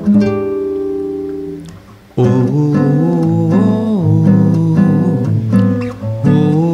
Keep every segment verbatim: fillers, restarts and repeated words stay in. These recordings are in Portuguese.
Oh, oh, oh,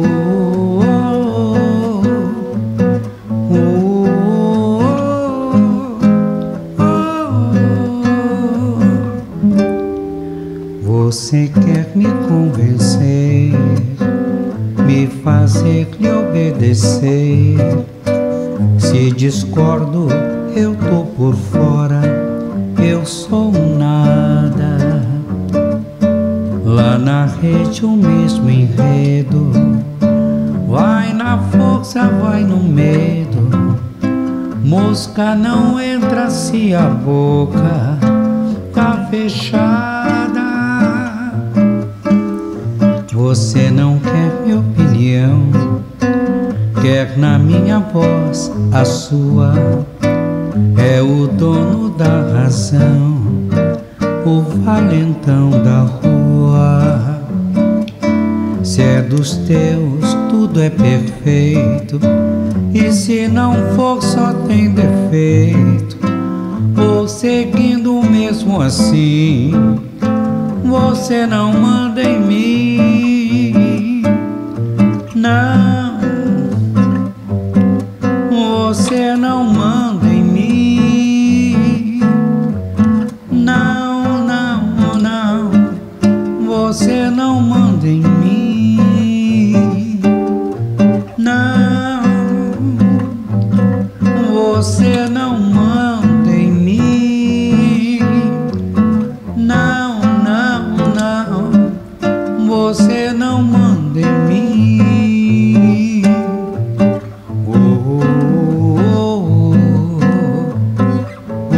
oh, oh. Você quer me convencer, me fazer lhe obedecer. Se discordo, eu tô por fora, eu sou um nada. Lá na rede o mesmo enredo, vai na força, vai no medo. Mosca não entra se a boca tá fechada. Você não quer minha opinião, quer na minha voz a sua. É o dono da razão, o valentão da rua. Se é dos teus, tudo é perfeito, e se não for, só tem defeito. Vou seguindo mesmo assim, você não manda em mim. Não, você não manda em mim. Não, não, não, você não manda em mim. Não, você não manda em mim. Não, não, não, você não manda em mim. Oh, oh, oh,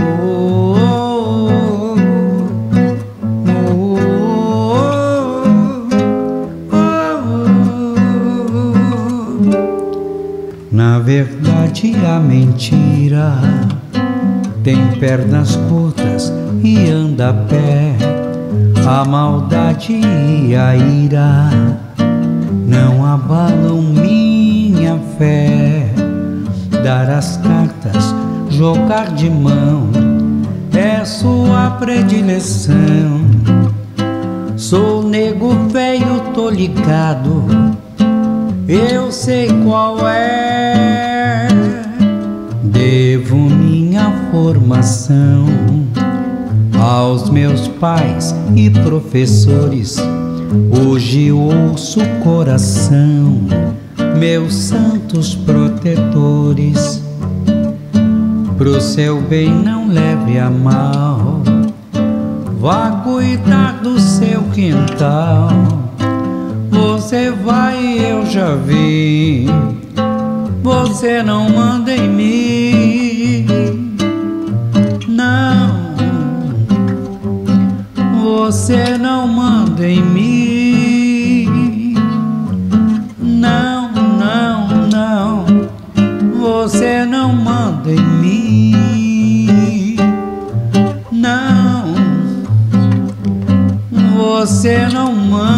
oh, oh. Na verdade a mentira tem pernas curtas e anda a pé. A maldade e a ira não abalam minha fé. Dar as cartas, jogar de mão, é sua predileção. Sou nego velho, tô ligado, eu sei qual é. Devo minha formação aos meus pais e professores. Hoje ouço o coração, meus santos protetores. Pro seu bem não leve a mal, vá cuidar do seu quintal. Você vai, eu já vi, você não manda em mim. Não, você não manda em mim. Não, não, não, você não manda em mim. Não, você não manda.